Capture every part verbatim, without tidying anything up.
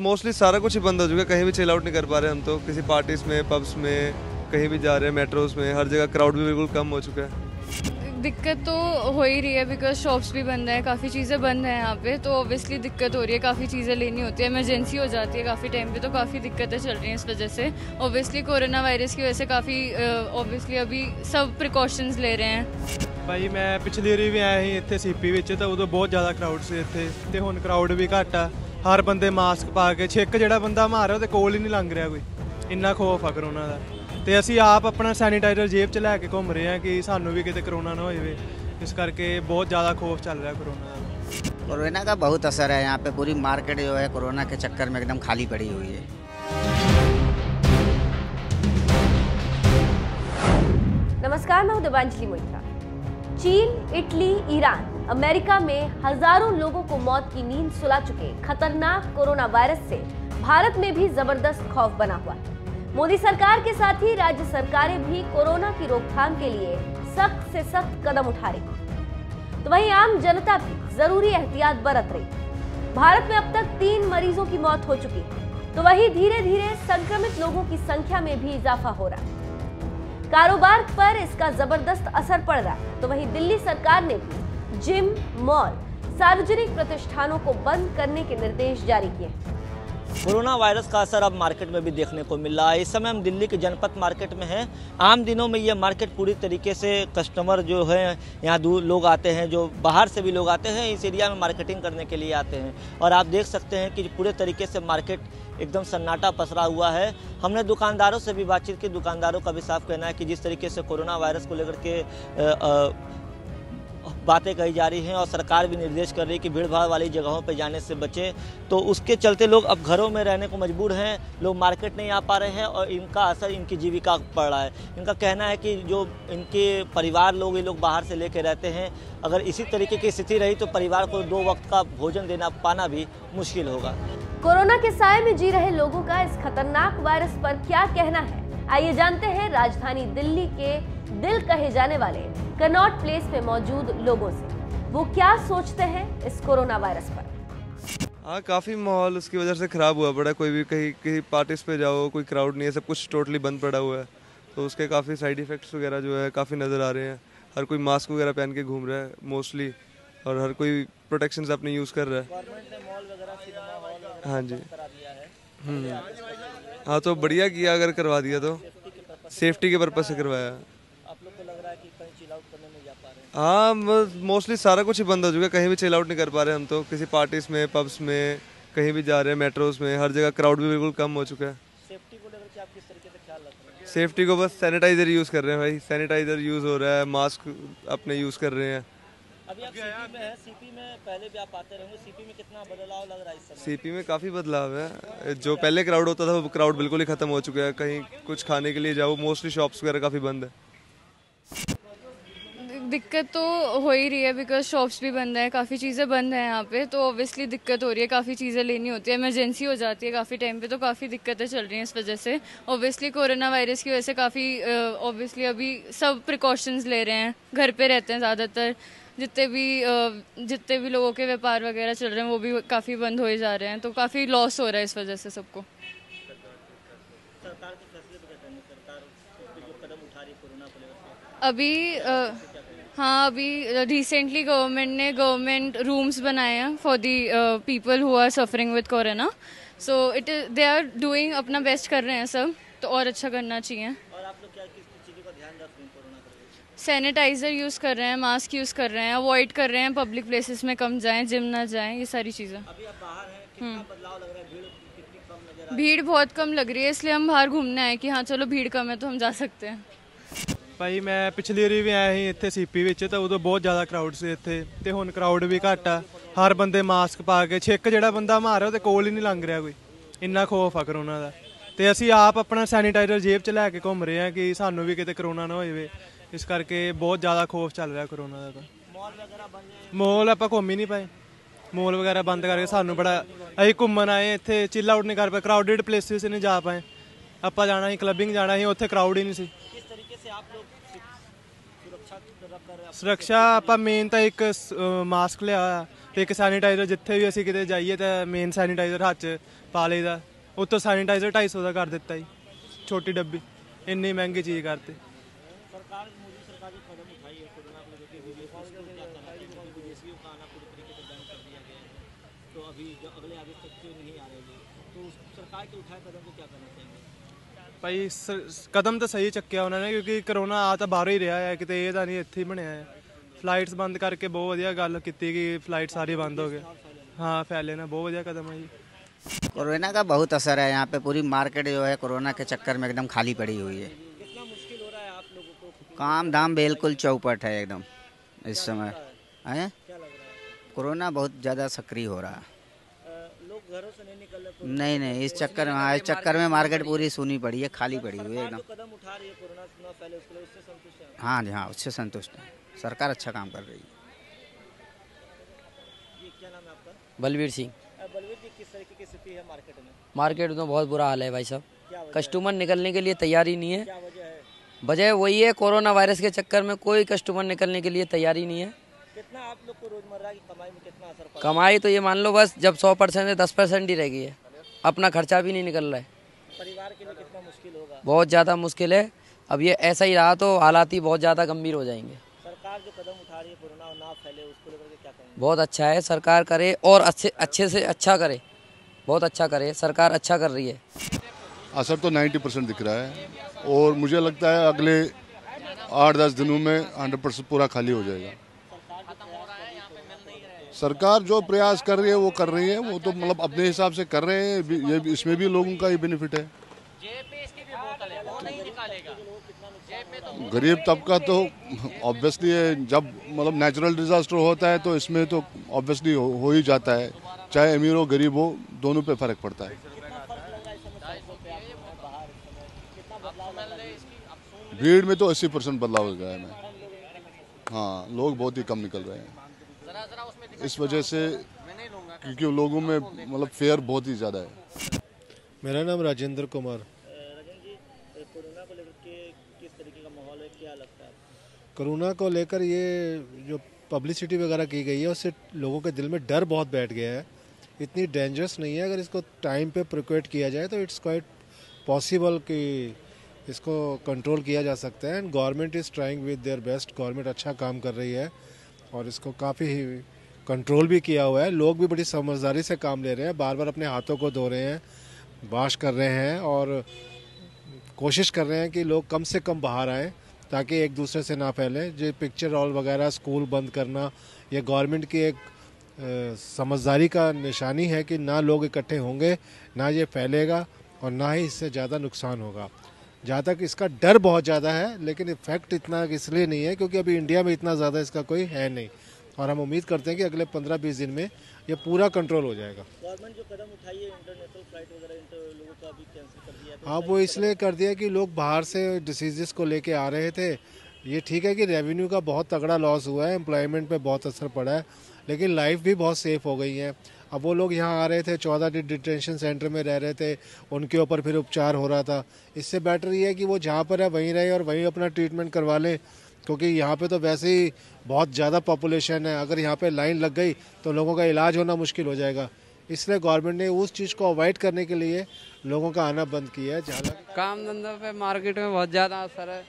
Mostly सारा कुछ ही बंद हो चुका है, कहीं भी चिल आउट नहीं कर पा रहे हम तो, किसी पार्टीज में, पब्स में, कहीं भी जा रहे हैं, मेट्रोज में, हर जगह क्राउड भी बिल्कुल कम हो चुका है। दिक्कत तो हो ही रही है बिकॉज शॉप्स भी बंद है, काफ़ी चीज़ें बंद हैं यहाँ पे, तो ऑब्वियसली दिक्कत हो रही है, काफ़ी चीज़ें लेनी होती है, इमरजेंसी हो जाती है काफ़ी टाइम पे, तो काफ़ी दिक्कतें चल रही हैं इस वजह से। ऑब्वियसली कोरोना वायरस की वजह से काफ़ी ऑब्वियसली अभी सब प्रिकॉशंस ले रहे हैं। भाई मैं पिछली वारी भी आया ਸੀ ਇੱਥੇ ਸੀਪੀ ਵਿੱਚ ਤਾਂ ਉਦੋਂ ਬਹੁਤ ਜ਼ਿਆਦਾ ਕਰਾਊਡ ਸੀ ਇੱਥੇ ਤੇ ਹੁਣ ਕਰਾਊਡ ਵੀ ਘੱਟ ਆ। ਹਰ ਬੰਦੇ ਮਾਸਕ ਪਾ ਕੇ ਛਿੱਕ ਜਿਹੜਾ ਬੰਦਾ ਮਾਰ ਰਿਹਾ ਉਹਦੇ ਕੋਲ ਹੀ ਨਹੀਂ ਲੰਘ ਰਿਹਾ ਕੋਈ, ਇੰਨਾ ਖੌਫ ਆ ਕਰੋਨਾ ਦਾ। ਤੇ ਅਸੀਂ ਆਪ ਆਪਣਾ ਸੈਨੀਟਾਈਜ਼ਰ ਜੇਬ 'ਚ ਲੈ ਕੇ ਘੁੰਮ ਰਹੇ ਹਾਂ ਕਿ ਸਾਨੂੰ ਵੀ ਕਿਤੇ ਕਰੋਨਾ ਨਾ ਹੋ ਜਾਵੇ, ਇਸ ਕਰਕੇ बहुत ज़्यादा खौफ चल रहा है कोरोना का। कोरोना का बहुत असर है यहाँ पे, पूरी मार्केट जो है कोरोना के चक्कर में एकदम खाली पड़ी हुई है। नमस्कार, मैं हूं देवांजलि मोइत्रा। चीन, इटली, ईरान, अमेरिका में हजारों लोगों को मौत की नींद सुला चुके खतरनाक कोरोना वायरस से भारत में भी जबरदस्त खौफ बना हुआ है। मोदी सरकार के साथ ही राज्य सरकारें भी कोरोना की रोकथाम के लिए सख्त से सख्त कदम उठा रही, तो वहीं आम जनता भी जरूरी एहतियात बरत रही। भारत में अब तक तीन मरीजों की मौत हो चुकी है, तो वहीं धीरे धीरे संक्रमित लोगों की संख्या में भी इजाफा हो रहा है। कारोबार पर इसका जबरदस्त असर पड़ रहा है, तो वहीं दिल्ली सरकार ने भी जिम, मॉल, सार्वजनिक प्रतिष्ठानों को बंद करने के निर्देश जारी किए हैं। कोरोना वायरस का असर अब मार्केट में भी देखने को मिल रहा है। इस समय हम दिल्ली के जनपथ मार्केट में हैं। आम दिनों में ये मार्केट पूरी तरीके से कस्टमर जो है यहाँ दूर लोग आते हैं, जो बाहर से भी लोग आते हैं, इस एरिया में मार्केटिंग करने के लिए आते हैं। और आप देख सकते हैं कि पूरे तरीके से मार्केट एकदम सन्नाटा पसरा हुआ है। हमने दुकानदारों से भी बातचीत की, दुकानदारों का भी साफ कहना है कि जिस तरीके से कोरोना वायरस को लेकर के आ, आ, बातें कही जा रही हैं और सरकार भी निर्देश कर रही है कि भीड़ भाड़ वाली जगहों पर जाने से बचें, तो उसके चलते लोग अब घरों में रहने को मजबूर हैं। लोग मार्केट नहीं आ पा रहे हैं और इनका असर इनकी जीविका पर पड़ रहा है। इनका कहना है कि जो इनके परिवार लोग ये लोग बाहर से लेके रहते हैं, अगर इसी तरीके की स्थिति रही तो परिवार को दो वक्त का भोजन देना पाना भी मुश्किल होगा। कोरोना के साए में जी रहे लोगों का इस खतरनाक वायरस पर क्या कहना है, आइए जानते हैं राजधानी दिल्ली के दिल कहे जाने वाले कनॉट प्लेस में मौजूद लोगों से। वो क्या सोचते हैं इस कोरोना वायरस पर। हाँ, काफ़ी माहौल उसकी वजह से ख़राब हुआ पड़ा है। कोई भी कहीं कहीं पार्टीज पे जाओ, कोई क्राउड नहीं है, सब कुछ टोटली बंद पड़ा हुआ है, तो उसके काफ़ी साइड इफ़ेक्ट्स वगैरह जो है काफ़ी नज़र आ रहे हैं। हर कोई मास्क वगैरह पहन के घूम रहा है मोस्टली, और हर कोई प्रोटेक्शंस अपने यूज़ कर रहा है। हाँ जी, हाँ, तो बढ़िया किया अगर करवा दिया तो, सेफ्टी के पर्पज़ से करवाया। आप लोग को लग रहा है कि कहीं चिल आउट करने नहीं जा पा रहे? हाँ, मोस्टली सारा कुछ ही बंद हो चुका है, कहीं भी चिल आउट नहीं कर पा रहे हम तो, किसी पार्टीज में, पब्स में, कहीं भी जा रहे हैं, मेट्रोज में, हर जगह क्राउड भी बिल्कुल कम हो चुका है। सेफ्टी को लेकर के आप किस तरीके से ख्याल रख रहे हैं? सेफ्टी को बस सैनिटाइजर यूज़ कर रहे हैं भाई, सैनिटाइजर यूज़ हो रहा है, मास्क अपने यूज़ कर रहे हैं। अभी आप सीपी में हैं, सीपी में पहले भी आप आते रहेंगे, सीपी में कितना बदलाव लग रहा है इस समय? सीपी में काफ़ी बदलाव है। जो पहले क्राउड होता था वो क्राउड बिल्कुल ही ख़त्म हो चुका है। कहीं कुछ खाने के लिए जाओ, मोस्टली शॉप्स वगैरह काफ़ी बंद है। दिक्कत तो हो ही रही है बिकॉज शॉप्स भी बंद है, काफ़ी चीज़ें बंद हैं यहाँ पे, तो ऑब्वियसली दिक्कत हो रही है, काफ़ी चीज़ें लेनी होती है, इमरजेंसी हो जाती है काफ़ी टाइम पे, तो काफ़ी दिक्कतें चल रही हैं इस वजह से। ऑब्वियसली कोरोना वायरस की वजह से काफ़ी ऑब्वियसली अभी सब प्रिकॉशंस ले रहे हैं, घर पे रहते हैं ज़्यादातर। जितने भी जितने भी लोगों के व्यापार वगैरह चल रहे हैं वो भी काफ़ी बंद हो जा रहे हैं, तो काफ़ी लॉस हो रहा है इस वजह से सबको। सरकार के फैसले तो कहते हैं, सरकार जो कदम उठा रही है कोरोना को लेकर? अभी आ, हाँ, अभी रिसेंटली गवर्नमेंट ने गवर्नमेंट रूम्स बनाए हैं for the people who are suffering with corona, so it is they are doing, अपना बेस्ट कर रहे हैं सब, तो और अच्छा करना चाहिए। और आप लोग क्या किस चीज़ों का ध्यान रख रहे हैं कोरोना को लेकर? सैनिटाइजर यूज़ कर रहे हैं, मास्क यूज़ कर रहे हैं, अवॉइड कर रहे हैं पब्लिक प्लेसेस में कम जाएं, जिम ना जाएं, ये सारी चीज़ें। अभी आप बाहर हैं, कितना बदलाव लग रहा है? भीड़ कितनी कम नजर आ रही है? भीड़ बहुत कम लग रही है, इसलिए हम बाहर घूमने आए कि हाँ चलो भीड़ कम है तो हम जा सकते हैं। ਭਾਈ ਮੈਂ ਪਿਛਲੀ ਵਾਰੀ ਵੀ ਆਇਆ ਸੀ ਇੱਥੇ ਸੀਪੀ ਵਿੱਚ ਤਾਂ ਉਦੋਂ ਬਹੁਤ ਜ਼ਿਆਦਾ ਕਰਾਊਡ ਸੀ ਇੱਥੇ ਤੇ ਹੁਣ ਕਰਾਊਡ ਵੀ ਘੱਟ ਆ। ਹਰ ਬੰਦੇ ਮਾਸਕ ਪਾ ਕੇ ਛਿੱਕ ਜਿਹੜਾ ਬੰਦਾ ਮਾਰ ਰਿਹਾ ਉਹਦੇ ਕੋਲ ਹੀ ਨਹੀਂ ਲੰਘ ਰਿਹਾ ਕੋਈ, ਇੰਨਾ ਖੌਫ ਆ ਕਰੋਨਾ ਦਾ। ਤੇ ਅਸੀਂ ਆਪ ਆਪਣਾ ਸੈਨੀਟਾਈਜ਼ਰ ਜੇਬ 'ਚ ਲੈ ਕੇ ਘੁੰਮ ਰਹੇ ਹਾਂ ਕਿ ਸਾਨੂੰ ਵੀ ਕਿਤੇ ਕਰੋਨਾ ਨਾ ਹੋ ਜਾਵੇ, ਇਸ ਕਰਕੇ ਬਹੁਤ ਜ਼ਿਆਦਾ ਖੌਫ ਚੱਲ ਰਿਹਾ ਕਰੋਨਾ ਦਾ। ਤਾਂ ਮੋਲ ਆਪਾਂ ਘੁੰਮ ਹੀ ਨਹੀਂ ਪਏ, ਮੋਲ ਵਗੈਰਾ ਬੰਦ ਕਰਕੇ ਸਾਨੂੰ ਬੜਾ, ਅਸੀਂ ਘੁੰਮਣ ਆਏ ਇੱਥੇ, ਚਿਲ ਆਊਟ ਨਹੀਂ ਕਰ ਪਏ, ਕਰਾਊਡਡ ਪਲੇਸਿਸ ਨਹੀਂ ਜਾ ਪਏ। ਆਪਾਂ ਜਾਣਾ ਸੀ ਕਲੱਬਿੰਗ ਜਾਣਾ ਸੀ, ਉੱਥੇ ਕਰਾਊਡ ਹੀ ਨਹੀਂ ਸੀ। ਸੁਰੱਖਿਆ ਆਪਾਂ ਮੇਨ ਤਾਂ ਇੱਕ ਮਾਸਕ ਲਿਆ ਹੋਇਆ ਤੇ ਇੱਕ ਸੈਨੀਟਾਈਜ਼ਰ, ਜਿੱਥੇ ਵੀ ਅਸੀਂ ਕਿਤੇ ਜਾਈਏ ਤਾਂ ਮੇਨ ਸੈਨੀਟਾਈਜ਼ਰ ਹੱਥ 'ਚ ਪਾ ਲਈਦਾ। ਉੱਤੋਂ ਸੈਨੀਟਾਈਜ਼ਰ ਢਾਈ ਸੌ ਦਾ ਕਰ ਦਿੱਤਾ ਜੀ, ਛੋਟੀ ਡੱਬੀ, ਇੰਨੀ ਮਹਿੰਗੀ ਚੀਜ਼ ਕਰਤੀ। सरकार मोदी सरकार जो कदम उठाई है कोरोना को लेकर विदेशियों को क्या करना है, क्योंकि विदेशियों का आना पूरी तरीके से बैन कर दिया गया है, तो अभी जो अगले आगे तक क्यों नहीं आ रहे, तो उस सरकार के उठाए कदम को क्या करना चाहेंगे? ਭਾਈ ਸ- ਕਦਮ ਤਾਂ ਸਹੀ ਚੱਕਿਆ ਉਹਨਾਂ ਨੇ, ਕਿਉਂਕਿ ਕਰੋਨਾ ਆ ਤਾਂ ਬਾਹਰੋਂ ਹੀ ਰਿਹਾ ਹੈ, ਕਿਤੇ ਇਹ ਤਾਂ ਨਹੀਂ ਇੱਥੇ ਹੀ ਬਣਿਆ ਹੈ। ਫਲਾਈਟਸ ਬੰਦ ਕਰਕੇ ਬਹੁਤ ਵਧੀਆ ਗੱਲ ਕੀਤੀ ਕਿ ਫਲਾਈਟ ਸਾਰੀ ਬੰਦ ਹੋ ਗਏ। हाँ फैले ना, बहुत बढ़िया कदम है जी। कोरोना का बहुत असर है यहाँ पे, पूरी मार्केट जो है कोरोना के चक्कर में एकदम खाली पड़ी हुई है। कितना मुश्किल हो रहा है आप लोगों को? काम धाम बिल्कुल चौपट है एकदम इस समय है। क्या लग रहा है? कोरोना बहुत ज़्यादा सक्रिय हो रहा है। अ, लोग घरों से नहीं निकल रहे? नहीं नहीं, इस चक्कर में, हाँ इस चक्कर में मार्केट पूरी सूनी पड़ी है, खाली पड़ी हुई है सरकार एकदम। जो कदम उठा रही है कोरोना से न फैले, उसके लिए उससे संतुष्ट है? हाँ जी हाँ, उससे संतुष्ट है, सरकार अच्छा काम कर रही है। ये क्या नाम है आपका? बलवीर सिंह। अ, बलवीर जी, किस तरीके की स्थिति है मार्केट में? मार्केट में बहुत बुरा हाल है भाई साहब, क्या वजह कस्टमर निकलने के लिए तैयार ही नहीं है। है? क्या वजह है? वजह वही है, कोरोना वायरस के चक्कर में कोई कस्टमर निकलने के लिए तैयार ही नहीं है। कितना आप लोग को रोजमर्रा की कमाई में कितना असर पड़ा? कमाई तो ये मान लो बस जब सौ परसेंट है दस परसेंट ही रह गई है, अपना खर्चा भी नहीं निकल रहा है। परिवार के लिए कितना मुश्किल होगा? बहुत ज़्यादा मुश्किल है। अब ये ऐसा ही रहा तो हालात ही बहुत ज़्यादा गंभीर हो जाएंगे। सरकार जो कदम उठा रही है कोरोना ना फैले, उसको लेकर के क्या कहेंगे? बहुत अच्छा है, सरकार करे और अच्छे अच्छे से अच्छा करे, बहुत अच्छा करे, सरकार अच्छा कर रही है। असर तो नब्बे परसेंट दिख रहा है और मुझे लगता है अगले आठ दस दिनों में हंड्रेड परसेंट पूरा खाली हो जाएगा। सरकार जो प्रयास कर रही है वो कर रही है, वो तो मतलब अपने हिसाब से कर रहे हैं, ये इसमें भी लोगों का ही बेनिफिट है। गरीब तबका तो ऑब्वियसली जब मतलब नेचुरल डिजास्टर होता है तो इसमें तो ऑब्वियसली हो, हो ही जाता है, चाहे अमीर हो गरीब हो, दोनों पे फर्क पड़ता है। भीड़ में तो अस्सी परसेंट बदलाव हो गया है। हाँ, लोग बहुत ही कम निकल रहे हैं इस वजह से, क्योंकि लोगों में मतलब फेयर बहुत ही ज़्यादा है। मेरा नाम राजेंद्र कुमार। राजन जी, कोरोना को लेकर के किस तरीके का माहौल है, क्या लगता है? कोरोना को लेकर ये जो पब्लिसिटी वगैरह की गई है उससे लोगों के दिल में डर बहुत बैठ गया है। इतनी डेंजरस नहीं है, अगर इसको टाइम पे प्रिकॉट किया जाए तो इट्स क्वाइट पॉसिबल कि इसको कंट्रोल किया जा सकता है। And government is trying with their best, government अच्छा काम कर रही है और इसको काफ़ी कंट्रोल भी किया हुआ है। लोग भी बड़ी समझदारी से काम ले रहे हैं, बार बार अपने हाथों को धो रहे हैं, वॉश कर रहे हैं और कोशिश कर रहे हैं कि लोग कम से कम बाहर आएँ ताकि एक दूसरे से ना फैले। जो पिक्चर हॉल वगैरह स्कूल बंद करना, ये गवर्नमेंट की एक समझदारी का निशानी है कि ना लोग इकट्ठे होंगे, ना ये फैलेगा और ना ही इससे ज़्यादा नुकसान होगा। जहाँ तक इसका डर बहुत ज़्यादा है, लेकिन इफेक्ट इतना इसलिए नहीं है क्योंकि अभी इंडिया में इतना ज़्यादा इसका कोई है नहीं और हम उम्मीद करते हैं कि अगले पंद्रह बीस दिन में ये पूरा कंट्रोल हो जाएगा। गवर्नमेंट जो कदम उठाई है, इंटरनेशनल फ्लाइट वगैरह इंटर लोगों का भी कैंसिल कर दिया है। हाँ, वो इसलिए कर दिया कि लोग बाहर से डिसीज़ को लेके आ रहे थे। ये ठीक है कि रेवेन्यू का बहुत तगड़ा लॉस हुआ है, एम्प्लॉयमेंट पे बहुत असर पड़ा है, लेकिन लाइफ भी बहुत सेफ हो गई है। अब वो लोग यहाँ आ रहे थे, चौदह दिन डिटेंशन सेंटर में रह रहे थे, उनके ऊपर फिर उपचार हो रहा था। इससे बेटर ये है कि वो जहाँ पर है वहीं रहे और वहीं अपना ट्रीटमेंट करवा लें, क्योंकि यहाँ पे तो वैसे ही बहुत ज़्यादा पॉपुलेशन है। अगर यहाँ पे लाइन लग गई तो लोगों का इलाज होना मुश्किल हो जाएगा। इसलिए गवर्नमेंट ने उस चीज़ को अवॉइड करने के लिए लोगों का आना बंद किया है। जहाँ काम धंधों पे मार्केट में बहुत ज़्यादा असर है,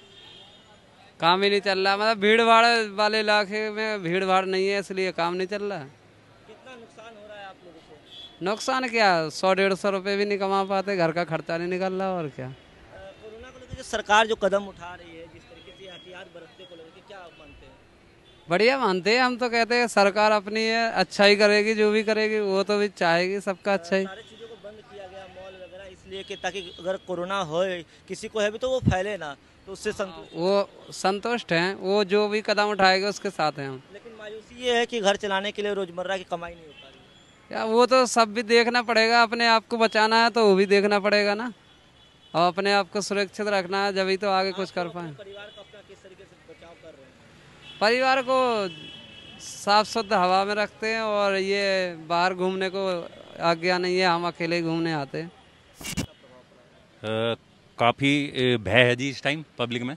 काम ही नहीं चल रहा। मतलब भीड़ भाड़ वाले इलाके में भीड़ भाड़ नहीं है, इसलिए काम नहीं चल रहा है। कितना नुकसान हो रहा है आप लोगों को? नुकसान क्या, सौ डेढ़ सौ रुपये भी नहीं कमा पाते, घर का खर्चा नहीं निकल रहा और क्या। कोरोना को लेकर सरकार जो कदम उठा रही है, जिस तरीके से एहतियात बरतने को लेकर क्या आप मानते हैं? बढ़िया मानते हैं हम तो, कहते हैं सरकार अपनी है, अच्छा ही करेगी, जो भी करेगी वो तो भी चाहेगी सबका अच्छा ही। सारी चीज़ों को बंद किया गया, मॉल वगैरह, इसलिए कि ताकि अगर कोरोना हो किसी को है भी तो वो फैले ना, तो उससे संतुष्ट। वो संतुष्ट हैं, वो जो भी कदम उठाएगा उसके साथ हैं हम। लेकिन मायूसी ये है कि घर चलाने के लिए रोजमर्रा की कमाई नहीं हो पा रही। या वो तो सब भी देखना पड़ेगा, अपने आप को बचाना है तो वो भी देखना पड़ेगा ना, और अपने आप को सुरक्षित रखना है, जब ही तो आगे कुछ कर पाए। परिवार का अपना किस तरीके से बचाव कर रहे हैं? परिवार को साफ शुद्ध हवा में रखते हैं और ये बाहर घूमने को आज्ञा नहीं है, हम अकेले घूमने आते हैं। काफ़ी भय है जी इस टाइम पब्लिक में,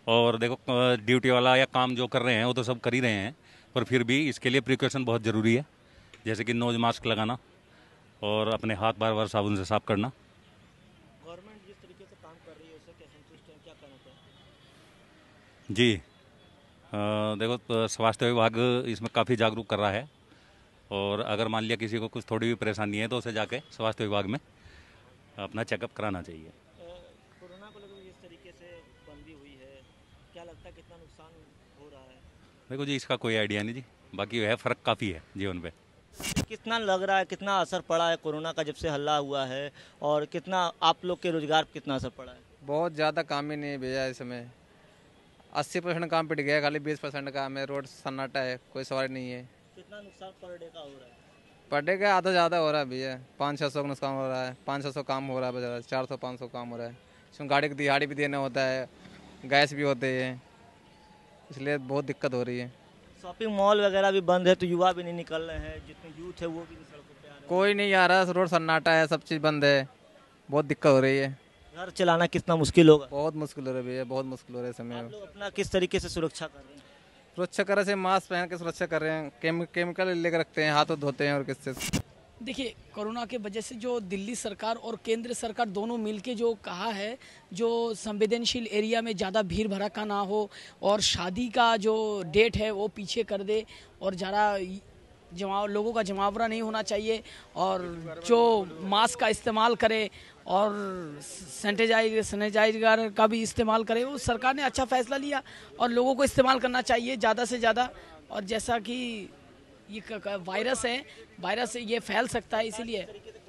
और देखो ड्यूटी वाला या काम जो कर रहे हैं वो तो सब कर ही रहे हैं, पर फिर भी इसके लिए प्रिकॉशन बहुत ज़रूरी है, जैसे कि नोज मास्क लगाना और अपने हाथ बार बार साबुन से साफ करना। गवर्नमेंट जिस तरीके से काम कर रही है उससे क्या संतुष्ट हैं, क्या कहना चाहें? जी आ, देखो स्वास्थ्य विभाग इसमें काफ़ी जागरूक कर रहा है, और अगर मान लिया किसी को कुछ थोड़ी भी परेशानी है तो उसे जाके स्वास्थ्य विभाग में अपना चेकअप कराना चाहिए। कोरोना को लेकर जिस तरीके से बंदी हुई है, क्या लगता है कितना नुकसान हो रहा है? देखो जी इसका कोई आइडिया नहीं जी, बाकी है फ़र्क काफ़ी है जीवन पे। कितना लग रहा है, कितना असर पड़ा है कोरोना का जब से हल्ला हुआ है, और कितना आप लोग के रोजगार पर कितना असर पड़ा है? बहुत ज़्यादा काम ही नहीं भेजा इस समय, अस्सी परसेंट काम पिट गया, खाली बीस परसेंट काम है, रोड सन्नाटा है, कोई सवारी नहीं है। कितना नुकसान पर डे का हो रहा है? पर डे का आधा ज़्यादा हो रहा है भैया, पाँच छः सौ का नुकसान हो रहा है, पाँच छः सौ काम हो रहा है बाजार, चार सौ पाँच सौ काम हो रहा है। इसमें गाड़ी की दिहाड़ी भी देना होता है, गैस भी होते हैं, इसलिए बहुत दिक्कत हो रही है। शॉपिंग मॉल वगैरह भी बंद है तो युवा भी नहीं निकल रहे हैं, जितने यूथ है वो भी सड़कों पे आ रहे हैं। कोई नहीं आ रहा, रोड सन्नाटा है, सब चीज़ बंद है, बहुत दिक्कत हो रही है। घर चलाना कितना मुश्किल होगा? बहुत मुश्किल हो रहा है भैया, बहुत मुश्किल हो रहा है समय। आप लोग अपना किस तरीके से सुरक्षा कर रहे हैं? सुरक्षा कर रहे हैं, मास्क पहन के सुरक्षा कर रहे हैं, केम, केमिकल लेकर रखते हैं, हाथों धोते हैं, और किससे। देखिए कोरोना के वजह से जो दिल्ली सरकार और केंद्र सरकार दोनों मिलके जो कहा है, जो संवेदनशील एरिया में ज़्यादा भीड़ भड़का ना हो, और शादी का जो डेट है वो पीछे कर दे, और ज़्यादा जमा लोगों का जमावड़ा नहीं होना चाहिए, और जो मास्क का इस्तेमाल करे और सैनिटाइजर सैनिटाइजर का भी इस्तेमाल करे, वो सरकार ने अच्छा फैसला लिया और लोगों को इस्तेमाल करना चाहिए ज़्यादा से ज़्यादा। और जैसा कि ये वायरस है, वायरस ये फैल सकता है, इसीलिए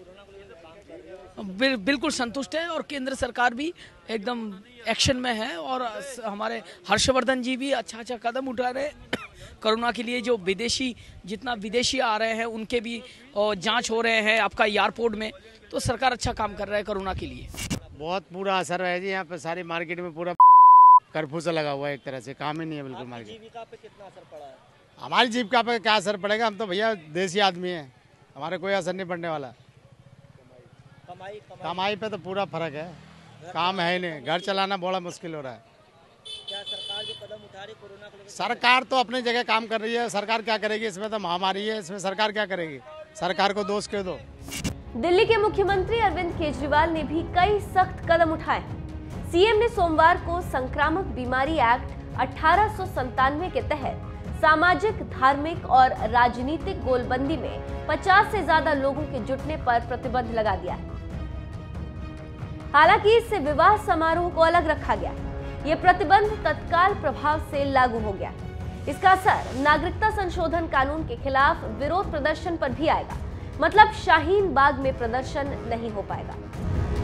बिल, बिल्कुल संतुष्ट है, और केंद्र सरकार भी एकदम एक्शन में है, और हमारे हर्षवर्धन जी भी अच्छा अच्छा कदम उठा रहे हैं कोरोना के लिए। जो विदेशी जितना विदेशी आ रहे हैं उनके भी जांच हो रहे हैं आपका एयरपोर्ट में, तो सरकार अच्छा काम कर रहा है कोरोना के लिए। बहुत बुरा असर है जी, यहाँ पे सारी मार्केट में पूरा कर्फ्यू सा लगा हुआ है, एक तरह से काम ही नहीं है बिल्कुल मार्केट। जीविका पे कितना असर पड़ा है? हमारी जीविका पे क्या असर पड़ेगा, हम तो भैया देसी आदमी हैं, हमारे कोई असर नहीं पड़ने वाला। कमाई कमाई पे तो पूरा फर्क है, काम है ही नहीं, घर चलाना बड़ा मुश्किल हो रहा है। क्या सरकार जो कदम उठा रही कोरोना को लेकर? सरकार तो अपनी जगह काम कर रही है, सरकार क्या करेगी, इसमें तो महामारी है, इसमें सरकार क्या करेगी, सरकार को दोष क्यों दो। दिल्ली के मुख्यमंत्री अरविंद केजरीवाल ने भी कई सख्त कदम उठाए। सीएम ने सोमवार को संक्रामक बीमारी एक्ट अठारह सौ संतानवे के तहत सामाजिक, धार्मिक और राजनीतिक गोलबंदी में पचास से ज्यादा लोगों के जुटने पर प्रतिबंध लगा दिया है। हालांकि इससे विवाह समारोह को अलग रखा गया। ये प्रतिबंध तत्काल प्रभाव से लागू हो गया। इसका असर नागरिकता संशोधन कानून के खिलाफ विरोध प्रदर्शन पर भी आएगा, मतलब शाहीन बाग में प्रदर्शन नहीं हो पाएगा।